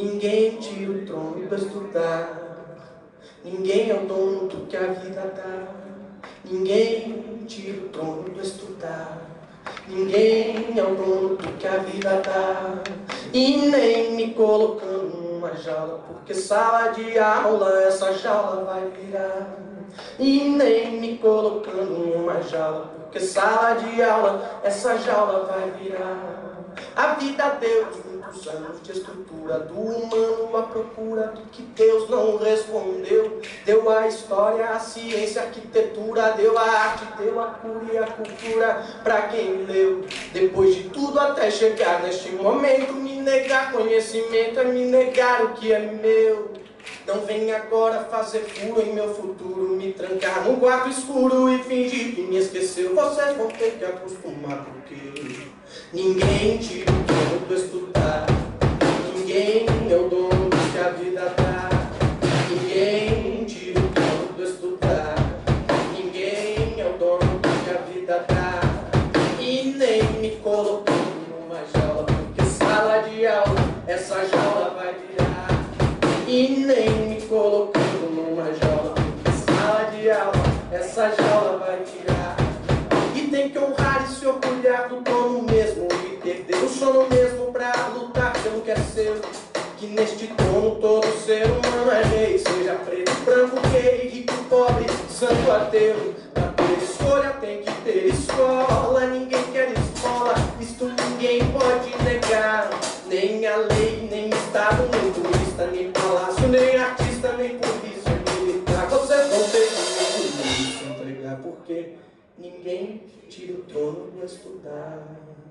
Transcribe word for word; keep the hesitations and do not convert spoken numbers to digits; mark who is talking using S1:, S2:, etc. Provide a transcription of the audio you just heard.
S1: Ninguém tira o trono pra estudar. Ninguém é o dono do que a vida dá. Ninguém tira o trono pra estudar. Ninguém é o dono do que a vida dá. E nem me colocando numa jaula, porque sala de aula essa jaula vai virar. E nem me colocando numa jaula, porque sala de aula essa jaula vai virar. A vida deu muitos anos de estrutura do humano à procura do que Deus não respondeu. Deu a história, a ciência, a arquitetura, deu a arte, deu a cura e a cultura pra quem leu. Depois de tudo até chegar neste momento, me negar conhecimento é me negar o que é meu. Não vem agora fazer furo em meu futuro, me trancar num quarto escuro e fingir que me esqueceu. Vocês vão ter que acostumar, porque ninguém tira o dono do estudar. Ninguém é o dono do que a vida dá. Ninguém tira o dono do estudar. Ninguém é o dono do que a vida dá. E nem me colocando numa jaula, porque sala de aula essa jaula vai virar. E nem me colocando numa jaula, porque sala de aula essa jaula vai tirar. E tem que honrar e se orgulhar do dono mesmo, e perder o sono mesmo pra lutar pelo que é seu. Que neste trono todo ser humano é rei, seja preto, branco, gay, rico, pobre, santo, ateu. Pra ter escolha tem que ter escola, ninguém quer escola, isto ninguém pode negar. Nem a lei, nem Estado, nem turista, nem palácio, nem artista, nem polícia militar. Vocês vão ter que se entregar, porque ninguém tira o trono pra estudar.